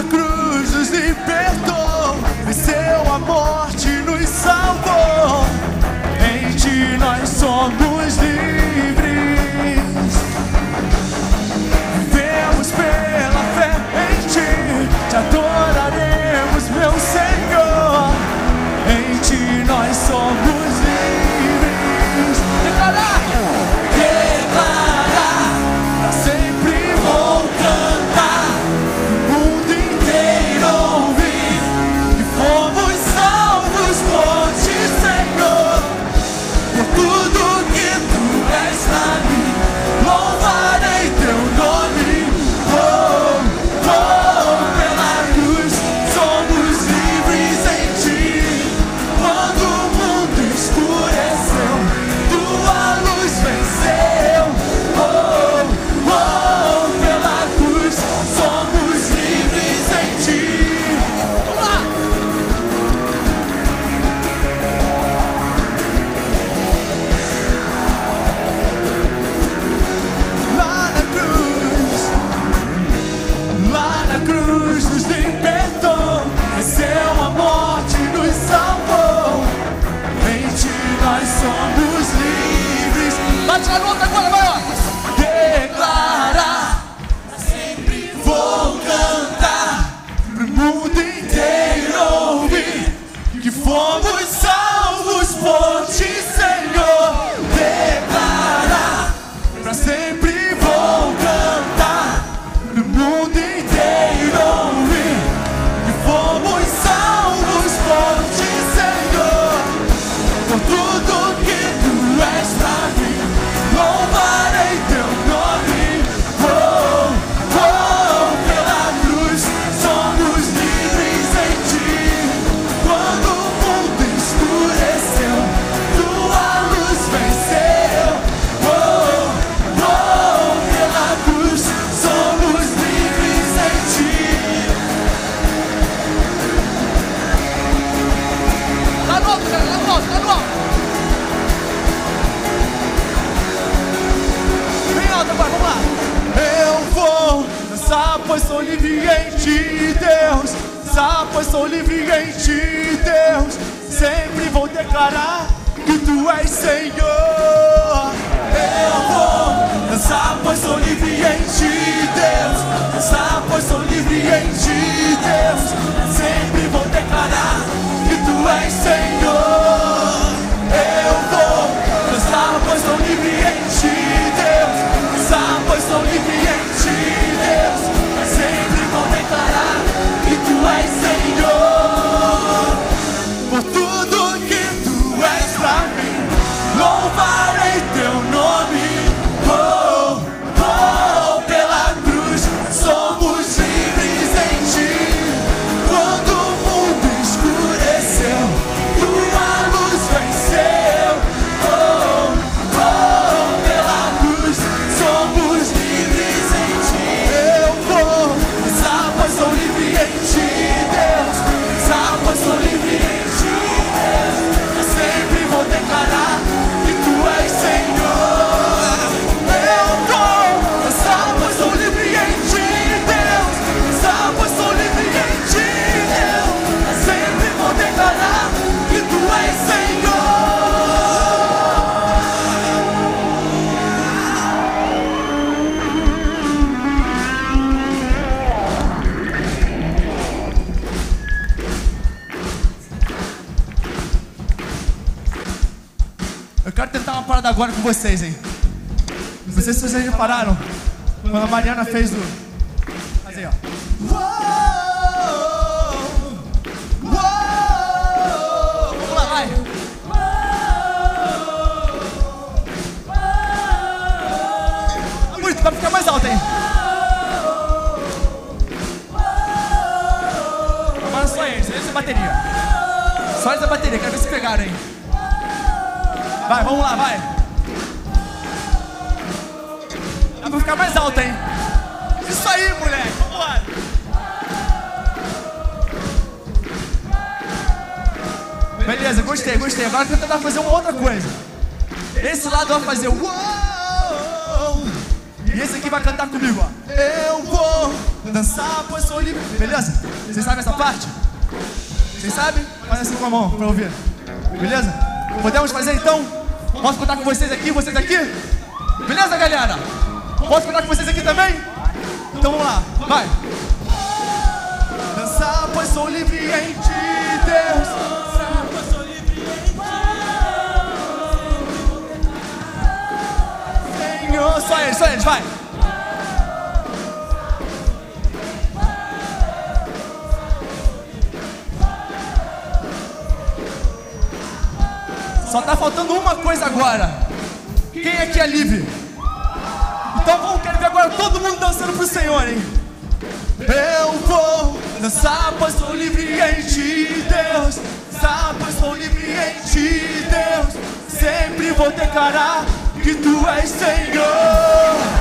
na cruz nos libertou, venceu a morte, nos salvou. Em ti nós somos livres. Vivemos pela fé em ti, te adoraremos, meu Senhor. Em ti nós somos livres. Declarar, declarar, pra sempre vou cantar, o mundo inteiro ouvir que fomos salvos por ti, Senhor. Por tudo que tu és pra mim, louvarei teu nome. Oh, oh, pela cruz somos livres em ti. Quando o mundo escureceu, tua luz venceu. Oh, oh, pela cruz somos livres em ti. Vamos lá! Lá na cruz nos libertou, venceu a morte, nos salvou. Em ti nós somos livres. Bate na nota agora, vai ó. Declarar, sempre vou cantar, pro mundo inteiro ouvir que fomos salvos por ti, Senhor. Declarar, pra sempre vou cantar, pro mundo inteiro ouvir que fomos salvos por ti, Senhor. Por tudo que tu és pra mim, louvarei teu nome. Oh, oh, pela cruz somos livres em ti. Quando o mundo escureceu, tua luz venceu. Oh, oh, pela cruz somos livres em ti. Tá no alto, cara, tá no alto, tá no alto. Bem alto agora, vamos lá. Eu vou dançar, pois sou livre em ti, Deus. Dançar, pois sou livre em ti, Deus. Sempre vou declarar que tu és Senhor. Eu vou dançar, pois sou livre em ti, Deus. Dançar, pois sou livre em ti, Deus. Sempre vou declarar que tu és Senhor. Eu vou dançar, pois sou livre em ti, Deus. Dançar, pois sou livre em ti, Deus. Sempre vou declarar que tu és Senhor. Por tudo que tu és pra mim, louvarei teu nome. Oh, oh, pela cruz somos livres em ti. Quando o mundo escureceu, tua luz venceu. Oh, oh, pela cruz somos livres em ti. Eu vou dançar, pois sou livre em ti, Deus. Dançar, pois sou livre em ti, Deus. Eu sempre vou declarar que tu és Senhor. Eu vou dançar, pois sou livre em ti, Deus. Dançar, pois sou livre em ti, Deus. Eu sempre vou declarar que tu és Senhor. Eu quero tentar uma parada agora com vocês, hein? Não sei se vocês repararam quando a Mariana fez o... Faz aí, ó. Vamos lá, vai. Muito, vai ficar mais alto, hein? Agora só eles, essa bateria. Só essa bateria, quero ver se pegaram, hein? Vai, vamos lá, vai. Dá pra ficar mais alto, hein? Isso aí, moleque, vamos lá. Beleza, gostei, gostei. Agora eu vou tentar fazer uma outra coisa. Esse lado vai fazer uou, E esse aqui vai cantar comigo, ó. Eu vou dançar, pois sou livre. Beleza? Vocês sabem essa parte? Vocês sabem? Faz assim com a mão pra eu ouvir. Beleza? Podemos fazer então? Posso contar com vocês aqui, vocês aqui? Beleza, galera? Posso contar com vocês aqui também? Então vamos lá, vai. Dançar, pois sou livre em ti, Deus. Dançar, pois sou livre em ti. Senhor, só eles, vai. Só tá faltando uma coisa agora. Quem aqui é livre? Então vamos, quero ver agora todo mundo dançando pro Senhor, hein? Eu vou dançar, pois sou livre em ti, Deus. Dançar, pois sou livre em ti, Deus. Sempre vou declarar que tu és Senhor.